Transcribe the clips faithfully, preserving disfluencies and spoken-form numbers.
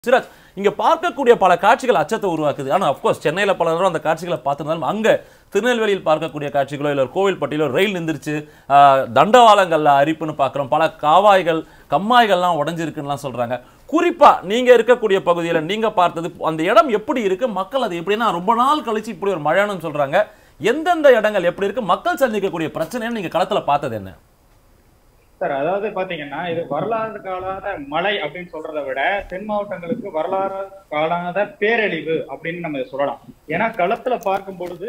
சிராஜ், இங்க பார்க்கக்கூடிய பல காட்சிகள் அச்சத்தை உருவாக்குது. ஆனா அப்கோர்ஸ் சென்னையில பலரும் அந்த காட்சிகளை பார்த்திருந்தாலும் அங்க திருநெல்வேலியில் பார்க்கக்கூடிய காட்சிகளோ இல்லை கோவில்பட்டியிலோ ரயில் நிந்திருச்சு, தண்டவாளங்கள்ல அரிப்புன்னு பார்க்குறோம், பல காவாய்கள் கம்மாய்கள்லாம் உடஞ்சிருக்குன்னுலாம் சொல்றாங்க. குறிப்பா நீங்க இருக்கக்கூடிய பகுதியில் நீங்க பார்த்தது அந்த இடம் எப்படி இருக்கு, மக்கள் அது எப்படின்னா ரொம்ப நாள் கழிச்சு இப்படி ஒரு மழைன்னு சொல்றாங்க. எந்தெந்த இடங்கள் எப்படி இருக்கு, மக்கள் சந்திக்கக்கூடிய பிரச்சனைன்னு நீங்க களத்துல பார்த்தது என்ன? சார், அதாவது பாத்தீங்கன்னா இது வரலாறு காலாத மழை அப்படின்னு சொல்றதை விட தென் மாவட்டங்களுக்கு வரலாறு காலாத பேரழிவு அப்படின்னு நம்ம சொல்லலாம். ஏன்னா களத்துல பார்க்கும் பொழுது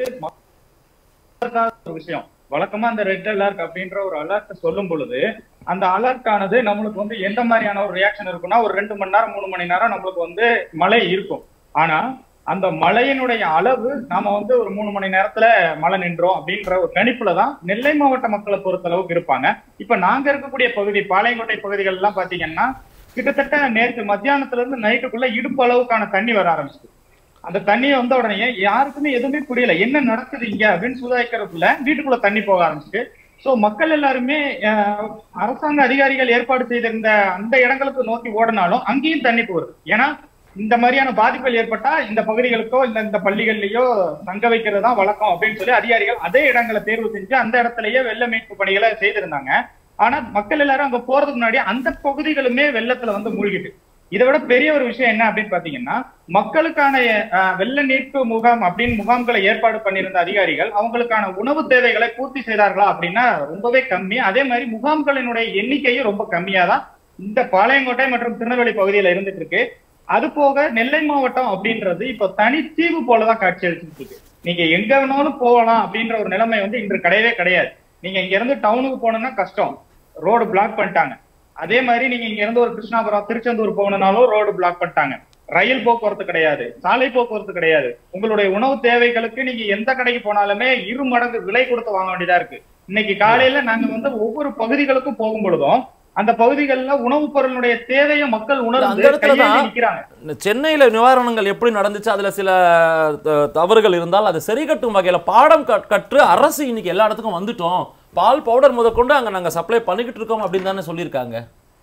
ஒரு விஷயம் வழக்கமா அந்த ரெட் அலர்ட் அப்படின்ற ஒரு அலர்ட் சொல்லும் பொழுது அந்த அலர்ட் ஆனது நம்மளுக்கு வந்து எந்த மாதிரியான ஒரு ரியாக்ஷன் இருக்குன்னா ஒரு ரெண்டு மணி நேரம் மூணு மணி நேரம் நம்மளுக்கு வந்து மழை இருக்கும். ஆனா அந்த மழையினுடைய அளவு நாம வந்து ஒரு மூணு மணி நேரத்துல மழை நின்றோம் அப்படின்ற ஒரு கணிப்புலதான் நெல்லை மாவட்ட மக்களை பொறுத்த அளவுக்கு இருப்பாங்க. இப்ப நாங்க இருக்கக்கூடிய பகுதி பாளையங்கோட்டை பகுதிகள் எல்லாம் பாத்தீங்கன்னா கிட்டத்தட்ட நேற்று மத்தியானத்துல இருந்து நைட்டுக்குள்ள இடுப்பு அளவுக்கான தண்ணி வர ஆரம்பிச்சு. அந்த தண்ணியை வந்த உடனே யாருக்குமே எதுவுமே புரியல, என்ன நடக்குது இங்க அப்படின்னு சுதாரிக்கிறதுக்குள்ள வீட்டுக்குள்ள தண்ணி போக ஆரம்பிச்சு. சோ மக்கள் எல்லாருமே அரசாங்க அதிகாரிகள் ஏற்பாடு செய்திருந்த அந்த இடங்களுக்கு நோக்கி ஓடினாலும் அங்கேயும் தண்ணி போகுது. ஏன்னா இந்த மாதிரியான பாதிப்புகள் ஏற்பட்டா இந்த பகுதிகளுக்கோ இல்ல இந்த பள்ளிகள்லயோ தங்க வைக்கிறது தான் வழக்கம் அப்படின்னு சொல்லி அதிகாரிகள் அதே இடங்களை தேர்வு செஞ்சு அந்த இடத்துலயே வெள்ள மீட்பு பணிகளை செய்திருந்தாங்க. ஆனா மக்கள் எல்லாரும் அங்க போறதுக்கு முன்னாடி அந்த பகுதிகளுமே வெள்ளத்துல வந்து மூழ்கிட்டு. இதை விட பெரிய ஒரு விஷயம் என்ன அப்படின்னு பாத்தீங்கன்னா மக்களுக்கான வெள்ள மீட்பு முகாம் அப்படின்னு முகாம்களை ஏற்பாடு பண்ணியிருந்த அதிகாரிகள் அவங்களுக்கான உணவு தேவைகளை பூர்த்தி செய்தார்களா அப்படின்னா ரொம்பவே கம்மி. அதே மாதிரி முகாம்களினுடைய எண்ணிக்கையும் ரொம்ப கம்மியா தான் இந்த பாளையங்கோட்டை மற்றும் திருநெல்வேலி பகுதியில இருந்துட்டு இருக்கு. அது போக நெல்லை மாவட்டம் அப்படின்றது இப்ப தனித்தீவு போலதான் காட்சி அளிச்சுட்டு இருக்கு. நீங்க எங்க வேணாலும் போகலாம் அப்படின்ற ஒரு நிலைமை வந்து இன்று கிடையவே கிடையாது. நீங்க இங்க இருந்து டவுனுக்கு போகணும்னா கஷ்டம், ரோடு பிளாக் பண்ணிட்டாங்க. அதே மாதிரி நீங்க இங்க இருந்து ஒரு கிருஷ்ணாபுரம் திருச்செந்தூர் போகணும்னாலும் ரோடு பிளாக் பண்ணிட்டாங்க. ரயில் போக்குவரத்து கிடையாது, சாலை போக்குவரத்து கிடையாது. உங்களுடைய உணவு தேவைகளுக்கு நீங்க எந்த கடைக்கு போனாலுமே இரு மடங்கு விலை கொடுத்து வாங்க வேண்டியதா இருக்கு. இன்னைக்கு காலையில நாங்க வந்து ஒவ்வொரு பகுதிகளுக்கும் போகும் பொழுதும் அந்த பகுதிகளில் உணவுப் பொருளுடைய தேவையை மக்கள் உணர்ந்து நிக்கிறாங்க. சென்னையில நிவாரணங்கள் எப்படி நடந்துச்சு, அதுல சில தவறுகள் இருந்தால் அதை சரி கட்டும் வகையில பாடம் கற்று அரசு இன்னைக்கு எல்லா இடத்துக்கும் வந்துட்டோம், பால் பவுடர் முதற்கொண்டு அங்க நாங்க சப்ளை பண்ணிக்கிட்டு இருக்கோம் அப்படின்னு தானே சொல்லியிருக்காங்க.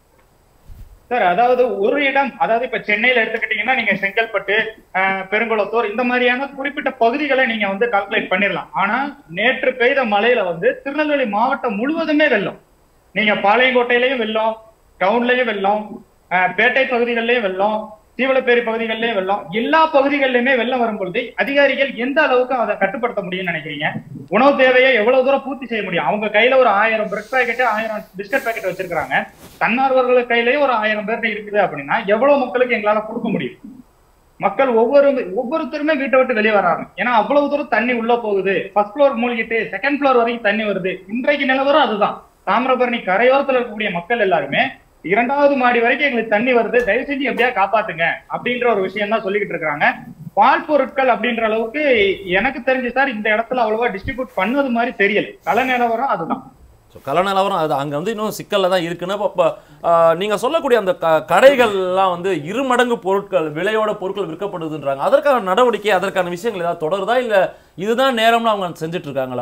சார், அதாவது ஒரு இடம், அதாவது இப்ப சென்னையில எடுத்துக்கிட்டீங்கன்னா நீங்க செங்கல்பட்டு, பெருங்குளத்தூர் இந்த மாதிரியான குறிப்பிட்ட பகுதிகளை நீங்க வந்து கால்குலேட் பண்ணிடலாம். ஆனா நேற்று பெய்த மழையில வந்து திருநெல்வேலி மாவட்டம் முழுவதுமே வெள்ளம். நீங்க பாளையங்கோட்டையிலையும் வெள்ளம், டவுன்லயும் வெள்ளம், பேட்டை பகுதிகளிலையும் வெள்ளம், தீவளப்பேரி பகுதிகளிலையும் வெள்ளம், எல்லா பகுதிகளிலுமே வெள்ளம் வரும் பொழுது அதிகாரிகள் எந்த அளவுக்கு அதை கட்டுப்படுத்த முடியும்னு நினைக்கிறீங்க? உணவு தேவையை எவ்வளவு தூரம் பூர்த்தி செய்ய முடியும்? அவங்க கையில ஒரு ஆயிரம் பிரெட் பாக்கெட் ஆயிரம் பிஸ்கட் பாக்கெட் வச்சிருக்காங்க. தன்னார்வர்கள் கையிலேயே ஒரு ஆயிரம் பேர் இருக்குது அப்படின்னா எவ்வளவு மக்களுக்கு எங்களால கொடுக்க முடியும்? மக்கள் ஒவ்வொரு ஒவ்வொருத்தருமே வீட்டை விட்டு வெளியே வராங்க. ஏன்னா அவ்வளவு தூரம் தண்ணி உள்ள போகுது. ஃபர்ஸ்ட் ஃப்ளோர் மூழ்கிட்டு செகண்ட் ஃப்ளோர் வரைக்கும் தண்ணி வருது. இன்றைக்கு நிலவரம் அதுதான். தாமிரபரணி கரையோரத்தில் இருக்கக்கூடிய மக்கள் எல்லாருமே இரண்டாவது மாடி வரைக்கும் எங்களுக்கு தண்ணி வருது, தயவு செஞ்சு எப்படியா காப்பாத்துங்க அப்படின்ற ஒரு விஷயம் தான் சொல்லிக்கிட்டு இருக்காங்க. பால் பொருட்கள் அப்படின்ற அளவுக்கு எனக்கு தெரிஞ்சு சார் இந்த இடத்துல அவ்வளவா டிஸ்ட்ரிபியூட் பண்ணது மாதிரி தெரியல. கல நிலவரம் அதுதான். கல நிலவரம் அது அங்க வந்து இன்னும் சிக்கல்ல தான் இருக்குன்னா இப்ப நீங்க சொல்லக்கூடிய அந்த கடைகள்லாம் வந்து இரு மடங்கு பொருட்கள் விலையோட பொருட்கள் விற்கப்படுதுன்றாங்க. அதற்கான நடவடிக்கை அதற்கான விஷயங்கள் ஏதாவது தொடருதா இல்ல இதுதான் நேரம்னு அவங்க செஞ்சுட்டு இருக்காங்களா?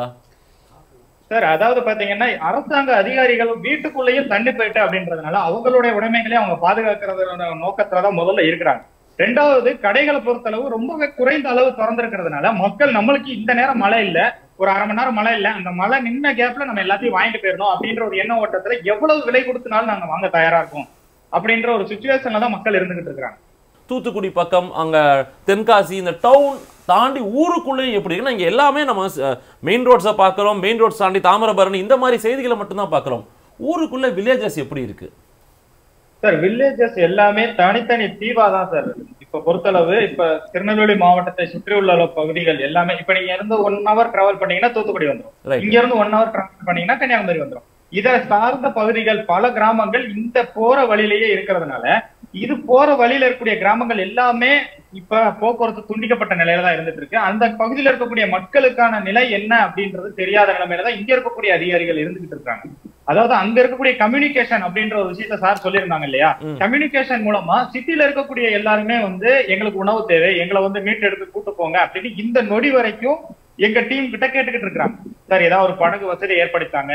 சார், அதாவது பாத்தீங்கன்னா அரசாங்க அதிகாரிகள் வீட்டுக்குள்ளேயும் தண்ணி போயிட்டு அப்படின்றதுனால அவங்களுடைய உடைமைகளே அவங்க பாதுகாக்கிறது நோக்கத்துலதான் முதல்ல இருக்கிறாங்க. ரெண்டாவது கடைகளை பொறுத்தளவு ரொம்பவே குறைந்த அளவு திறந்திருக்கிறதுனால மக்கள் நம்மளுக்கு இந்த நேரம் மழை இல்ல, ஒரு அரை மணி நேரம் மழை இல்ல, அந்த மழை நின்ன கேப்ல நம்ம எல்லாத்தையும் வாங்கிட்டு போயிடணும் அப்படின்ற ஒரு எண்ண ஓட்டத்துல எவ்வளவு விலை கொடுத்தனாலும் நாங்க வாங்க தயாரா இருக்கோம் அப்படின்ற ஒரு சுச்சுவேஷன்ல தான் மக்கள் இருந்துகிட்டு இருக்காங்க. தூத்துக்குடி பக்கம் அங்க தென்காசி இந்த டவுன் தாண்டி ஊருக்குள்ளேயும் எப்படி இருக்குன்னா இங்க எல்லாமே நம்ம மெயின் ரோட்ஸை பார்க்குறோம், மெயின் ரோட்ஸ் தாண்டி தாமிரபரணி இந்த மாதிரி செய்திகளை மட்டும்தான் பார்க்குறோம். ஊருக்குள்ள வில்லேஜஸ் எப்படி இருக்கு சார்? வில்லேஜஸ் எல்லாமே தனித்தனி தீவா தான் சார். இப்ப பொறுத்தளவு இப்ப திருநெல்வேலி மாவட்டத்தை சுற்றியுள்ள பகுதிகள் எல்லாமே இப்ப நீங்க இருந்து ஒன் ஹவர் டிராவல் பண்ணீங்கன்னா தூத்துக்குடி வந்துடும், இங்க இருந்து ஒன் ஹவர் டிராவல் பண்ணீங்கன்னா கன்னியாகுமரி வந்துடும். இதை சார்ந்த பகுதிகள் பல கிராமங்கள் இந்த போற வழியிலேயே இருக்கிறதுனால இது போற வழியில இருக்கக்கூடிய கிராமங்கள் எல்லாமே இப்ப போக்குவரத்து துண்டிக்கப்பட்ட நிலையில தான் இருந்துட்டு இருக்கு. அந்த பகுதியில் இருக்கக்கூடிய மக்களுக்கான நிலை என்ன அப்படின்றது தெரியாத நிலைமையில தான் இங்க இருக்கக்கூடிய அதிகாரிகள் இருந்துகிட்டு இருக்காங்க. அதாவது அங்க இருக்கக்கூடிய கம்யூனிகேஷன் அப்படின்ற ஒரு விஷயத்த சார் சொல்லியிருந்தாங்க இல்லையா, கம்யூனிகேஷன் மூலமா சிட்டில இருக்கக்கூடிய எல்லாருமே வந்து எங்களுக்கு உணவு தேவை, எங்களை வந்து மீட்டு எடுத்து கூட்டு போங்க அப்படின்னு இந்த நொடி வரைக்கும் எங்க டீம் கிட்ட கேட்டுக்கிட்டு இருக்காங்க. சார் ஏதாவது ஒரு படகு வசதி ஏற்படுத்தாங்க,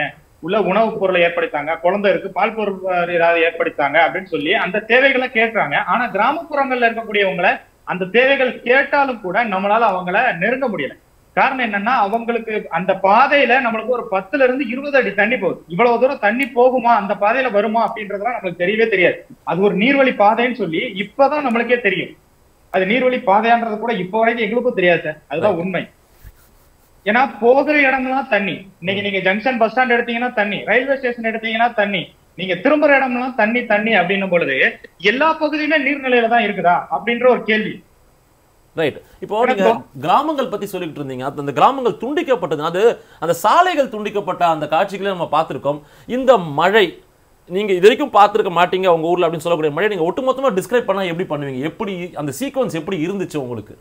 உள்ள உணவுப் பொருளை ஏற்படுத்தாங்க, குழந்தை இருக்கு பால் பொருள் ஏதாவது ஏற்படுத்தாங்க அப்படின்னு சொல்லி அந்த தேவைகளை கேட்கறாங்க. ஆனா கிராமப்புறங்கள்ல இருக்கக்கூடியவங்களை அந்த தேவைகள் கேட்டாலும் கூட நம்மளால அவங்கள நெருங்க முடியல. காரணம் என்னன்னா அவங்களுக்கு அந்த பாதையில நம்மளுக்கு ஒரு பத்துல இருந்து இருபது அடி தண்ணி போகுது. இவ்வளவு தூரம் தண்ணி போகுமா, அந்த பாதையில வருமா அப்படின்றதுலாம் நம்மளுக்கு தெரியவே தெரியாது. அது ஒரு நீர்வழி பாதைன்னு சொல்லி இப்பதான் நம்மளுக்கே தெரியும். அது நீர்வழி பாதையான்றது கூட இப்ப வரைக்கும் எங்களுக்கும் தெரியாது சார். அதுதான் உண்மை. ஏன்னா போகிற இடம்லாம் தண்ணி. இன்னைக்கு நீங்க ஜங்ஷன் பஸ் ஸ்டாண்ட் எடுத்தீங்கன்னா தண்ணி, ரயில்வே ஸ்டேஷன் எடுத்தீங்கன்னா தண்ணி, நீங்க திரும்புற இடம்லாம் தண்ணி தண்ணி அப்படின்னும் பொழுது எல்லா பகுதியுமே நீர்நிலையில தான் இருக்குதா அப்படின்ற ஒரு கேள்வி. ரைட். இப்போ நீங்க கிராமங்கள் பத்தி சொல்லிட்டு இருந்தீங்க. அந்த கிராமங்கள் துண்டிக்கப்பட்டது, அது அந்த சாலைகள் துண்டிக்கப்பட்ட அந்த காட்சிகளை நம்ம பார்த்திருக்கோம். இந்த மழை நீங்க இது வரைக்கும் பார்த்திருக்க மாட்டீங்க உங்க ஊர்ல அப்படின்னு சொல்லக்கூடிய மழை நீங்க ஒட்டுமொத்தமா டிஸ்கிரைப் பண்ணா எப்படி பண்ணுவீங்க? எப்படி அந்த சீக்வன்ஸ் எப்படி இருந்துச்சு உங்களுக்கு?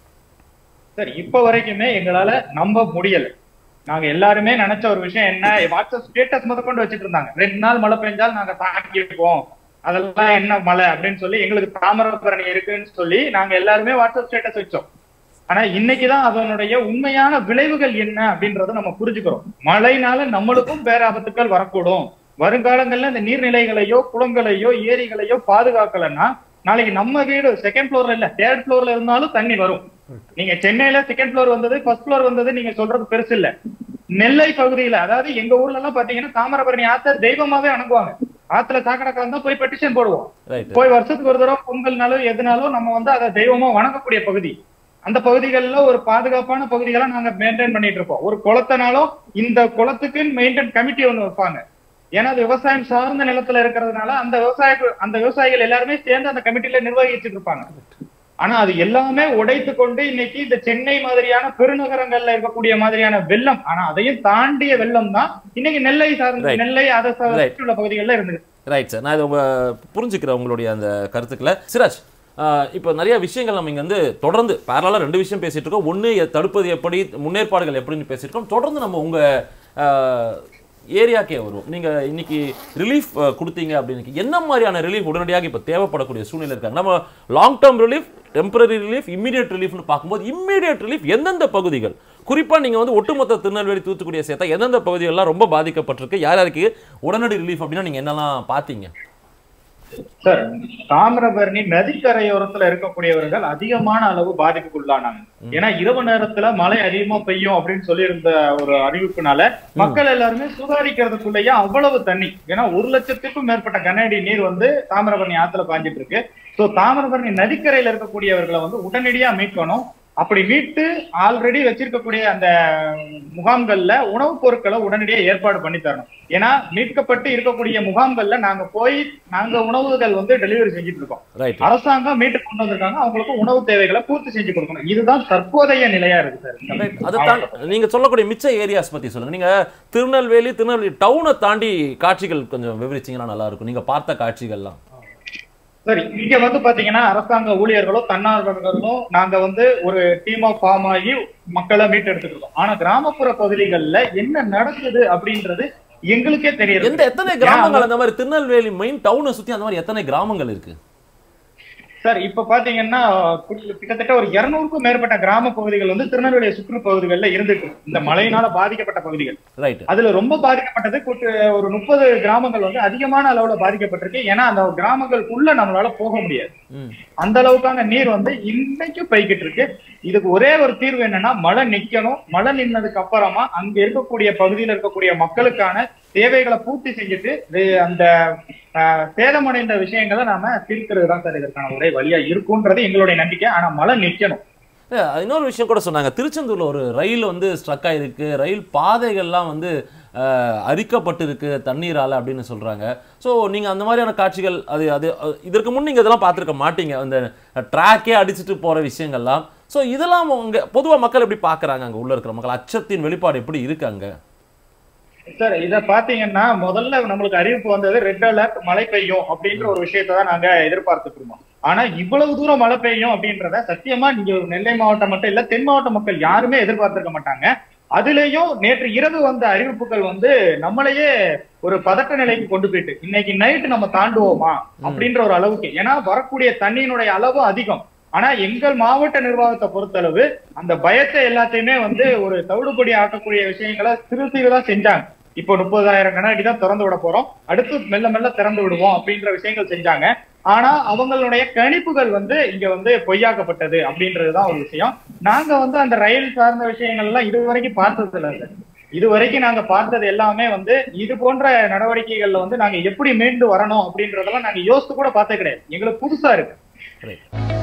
சார் இப்ப வரைக்குமே எங்களால நம்ப முடியல. நாங்க எல்லாருமே நினைச்ச ஒரு விஷயம் என்ன, வாட்ஸ்அப் ஸ்டேட்டஸ் முத கொண்டு வச்சுட்டு இருந்தாங்க, ரெண்டு நாள் மழை பெஞ்சால் நாங்க தாக்கிருப்போம், அதெல்லாம் என்ன மழை அப்படின்னு சொல்லி எங்களுக்கு தாமிரபரணி இருக்குன்னு சொல்லி நாங்க எல்லாருமே வாட்ஸ்அப் ஸ்டேட்டஸ் வச்சோம். ஆனா இன்னைக்குதான் அதனுடைய உண்மையான விளைவுகள் என்ன அப்படின்றத நம்ம புரிஞ்சுக்கிறோம். மழைனால நம்மளுக்கும் பேராபத்துக்கள் வரக்கூடும். வருங்காலங்கள்ல இந்த நீர்நிலைகளையோ குளங்களையோ ஏரிகளையோ பாதுகாக்கலன்னா நாளைக்கு நம்ம வீடு செகண்ட் ஃப்ளோர்ல இல்ல தேர்ட் ஃப்ளோர்ல இருந்தாலும் தண்ணி வரும். நீங்க சென்னையில செகண்ட் ஃப்ளோர் வந்தது ஃபர்ஸ்ட் ஃப்ளோர் வந்தது நீங்க சொல்றது பெருசு இல்ல. நெல்லை பகுதியில அதாவது எங்க ஊர்ல எல்லாம் பாத்தீங்கன்னா தாமிரபரணி ஆத்த தெய்வமாவே அணுகுவாங்க. ஆத்துல சாக்கடை கலந்தா போய் பெட்டிஷன் போடுவோம். போய் வருஷத்துக்கு ஒரு தடவை பொங்கல்னாலும் எதுனாலும் நம்ம வந்து அதை தெய்வமா வணங்கக்கூடிய பகுதி. அந்த பகுதிகளில் ஒரு பாதுகாப்பான பகுதிகளை நாங்க மெயின்டைன் பண்ணிட்டு இருப்போம். ஒரு குளத்தினாலும் இந்த குளத்துக்கு மெயின்டைன் கமிட்டி ஒண்ணு வைப்பாங்க. ஏன்னா அது விவசாயம் சார்ந்த நிலத்துல இருக்கிறதுனால அந்த விவசாய அந்த விவசாயிகள் எல்லாருமே சேர்ந்து அந்த கமிட்டியில நிர்வகிச்சுட்டு இருப்பாங்க. ஆனா அது எல்லாமே உடைத்து கொண்டு இன்னைக்கு இந்த சென்னை மாதிரியான பெருநகரங்கள்ல இருக்கக்கூடிய மாதிரியான வெள்ளம், ஆனா அதையும் தாண்டிய வெள்ளம் தான் இன்னைக்கு நெல்லை சார்ந்த நெல்லை அதை உள்ள பகுதிகளில் இருந்தது. ரைட் சார், நான் இதை புரிஞ்சுக்கிறேன் உங்களுடைய அந்த கருத்துக்களை. சிராஜ், இப்போ நிறைய விஷயங்கள் நம்ம இங்கே வந்து தொடர்ந்து பேரலாக ரெண்டு விஷயம் பேசிட்டு இருக்கோம். ஒன்று தடுப்பது எப்படி, முன்னேற்பாடுகள் எப்படின்னு பேசிட்டு இருக்கோம். தொடர்ந்து நம்ம உங்கள் ஏரியாக்கே வருவோம். நீங்கள் இன்னைக்கு ரிலீஃப் கொடுத்தீங்க அப்படின்னு என்ன மாதிரியான ரிலீஃப் உடனடியாக இப்போ தேவைப்படக்கூடிய சூழ்நிலை இருக்காங்க? நம்ம long term relief, temporary relief, immediate ரிலீஃப்னு பார்க்கும்போது இம்மீடியட் ரிலீஃப் எந்தெந்த பகுதிகள், குறிப்பாக நீங்கள் வந்து ஒட்டுமொத்த திருநெல்வேலி தூத்துக்குடியை சேர்த்தா எந்தெந்த பகுதிகளெலாம் ரொம்ப பாதிக்கப்பட்டிருக்கு, யார் யாருக்கு உடனடி ரிலீஃப் அப்படின்னா நீங்கள் என்னெல்லாம் பார்த்தீங்க? சார், தாமிரபரணி நதிக்கரையோரத்துல இருக்கக்கூடியவர்கள் அதிகமான அளவு பாதிப்புக்குள்ளானாங்க. ஏன்னா இரவு நேரத்துல மழை அதிகமா பெய்யும் அப்படின்னு சொல்லி இருந்த ஒரு அறிவிப்புனால மக்கள் எல்லாருமே சுதாரிக்கிறதுக்குள்ளேயே அவ்வளவு தண்ணி, ஏன்னா ஒரு லட்சத்துக்கும் மேற்பட்ட கனஅடி நீர் வந்து தாமிரபரணி ஆத்துல பாஞ்சிட்டு இருக்கு. சோ தாமிரபரணி நதிக்கரையில இருக்கக்கூடியவர்களை வந்து உடனடியா மீட்கணும். அப்படி மீட்டு ஆல்ரெடி வச்சிருக்கக்கூடிய அந்த முகாம்கள்ல உணவுப் பொருட்களை உடனடியா ஏற்பாடு பண்ணி தரணும். ஏன்னா மீட்கப்பட்டு இருக்கக்கூடிய முகாம்கள்ல நாங்க போய் நாங்க உணவுகள் வந்து டெலிவரி செஞ்சுட்டு இருக்கோம். அரசாங்கம் மீட்டு கொண்டு வந்திருக்காங்க, அவங்களுக்கு உணவு தேவைகளை பூர்த்தி செஞ்சு கொடுக்கணும். இதுதான் தற்போதைய நிலையா இருக்கு சார். அதுதான் நீங்க சொல்லக்கூடிய மிச்ச ஏரியாஸ் பத்தி சொல்லுங்க. நீங்க திருநெல்வேலி திருநெல்வேலி டவுனை தாண்டி காட்சிகள் கொஞ்சம் விவரிச்சீங்கன்னா நல்லா இருக்கும், நீங்க பார்த்த காட்சிகள்லாம். சரி, இங்க வந்து பாத்தீங்கன்னா அரசாங்க ஊழியர்களும் தன்னார்வலர்களும் நாங்க வந்து ஒரு டீமா ஃபார்ம் ஆகி மக்களை மீட்டெடுத்துட்டு இருக்கோம். ஆனா கிராமப்புற பகுதிகளில் என்ன நடக்குது அப்படின்றது எங்களுக்கே தெரியாது. எந்த எத்தனை கிராமங்கள் அந்த மாதிரி திருநெல்வேலி மெயின் டவுனை சுத்தி அந்த மாதிரி எத்தனை கிராமங்கள் இருக்கு சார்? இப்ப பாத்தீங்கன்னா கிட்டத்தட்ட ஒரு இருநூறுக்கும் மேற்பட்ட கிராம பகுதிகள் வந்து திருநெல்வேலி சுற்று பகுதிகளில் இருந்துட்டு இந்த மழையினால பாதிக்கப்பட்ட பகுதிகள். அதுல ரொம்ப பாதிக்கப்பட்டது ஒரு முப்பது கிராமங்கள் வந்து அதிகமான அளவுல பாதிக்கப்பட்டிருக்கு. ஏன்னா அந்த கிராமங்களுக்குள்ள நம்மளால போக முடியாது, அந்த அளவுக்கான நீர் வந்து இன்னைக்கும் பெய்கிட்டு இருக்கு. இதுக்கு ஒரே ஒரு தீர்வு என்னன்னா மழை நிக்கணும். மழை நின்னதுக்கு அப்புறமா அங்க இருக்கக்கூடிய பகுதியில் இருக்கக்கூடிய மக்களுக்கான தேவைகளை பூர்த்தி செஞ்சுட்டு அந்த சேதமடைந்த விஷயங்களை நாம தீர்க்கிறது தான் சார் இதற்கான ஒரே வழியா இருக்கும்ன்றது எங்களுடைய நம்பிக்கை. ஆனா மழை நிற்கணும். இன்னொரு விஷயம் கூட சொன்னாங்க, திருச்செந்தூர்ல ஒரு ரயில் வந்து ஸ்ட்ரக் ஆயிருக்கு, ரயில் பாதைகள்லாம் வந்து அரிக்கப்பட்டு இருக்கு தண்ணீரால அப்படின்னு சொல்றாங்க. ஸோ நீங்க அந்த மாதிரியான காட்சிகள் அது அது இதற்கு முன் நீங்க இதெல்லாம் பார்த்துருக்க மாட்டீங்க, அந்த ட்ராக்கே அடிச்சுட்டு போற விஷயங்கள்லாம். ஸோ இதெல்லாம் உங்க பொதுவாக மக்கள் எப்படி பாக்குறாங்க, அங்க உள்ள இருக்கிற மக்கள் அச்சத்தின் வெளிப்பாடு எப்படி இருக்கு அங்க? சார் இத பாத்தீங்கன்னா முதல்ல நம்மளுக்கு அறிவிப்பு வந்தது ரெட் அலர்ட் மழை பெய்யும் அப்படின்ற ஒரு விஷயத்தான் நாங்க எதிர்பார்த்துட்டு இருந்தோம். ஆனா இவ்வளவு தூரம் மழை பெய்யும் அப்படின்றத சத்தியமா நீங்க நெல்லை மாவட்டம் மட்டும் இல்ல தென் மாவட்ட மக்கள் யாருமே எதிர்பார்த்திருக்க மாட்டாங்க. அதுலயும் நேற்று இரவு வந்த அறிவிப்புகள் வந்து நம்மளையே ஒரு பதட்ட நிலைக்கு கொண்டு போயிட்டு இன்னைக்கு நைட்டு நம்ம தாண்டுவோமா அப்படின்ற ஒரு அளவுக்கு. ஏன்னா வரக்கூடிய தண்ணியினுடைய அளவு அதிகம். ஆனா எங்கள் மாவட்ட நிர்வாகத்தை பொறுத்தளவு அந்த பயத்தை எல்லாத்தையுமே வந்து ஒரு தவிடுபடி ஆக்கக்கூடிய விஷயங்களை சிறு சிறுதான் செஞ்சாங்க. இப்போ முப்பதாயிரம் கன அடி தான் திறந்து விட போறோம், அடுத்து மெல்ல மெல்ல திறந்து விடுவோம் அப்படின்ற விஷயங்கள் செஞ்சாங்க. ஆனா அவங்களுடைய கணிப்புகள் வந்து இங்க வந்து பொய்யாக்கப்பட்டது அப்படின்றதுதான் ஒரு விஷயம். நாங்க வந்து அந்த ரயில் சார்ந்த விஷயங்கள் எல்லாம் இதுவரைக்கும் பார்த்தது இல்லை. இதுவரைக்கும் நாங்க பார்த்தது எல்லாமே வந்து இது போன்ற நடவடிக்கைகள்ல வந்து நாங்க எப்படி மீண்டு வரணும் அப்படின்றதெல்லாம் நாங்க யோசித்து கூட பார்த்தே கிடையாது. எங்களுக்கு புதுசா இருக்கு.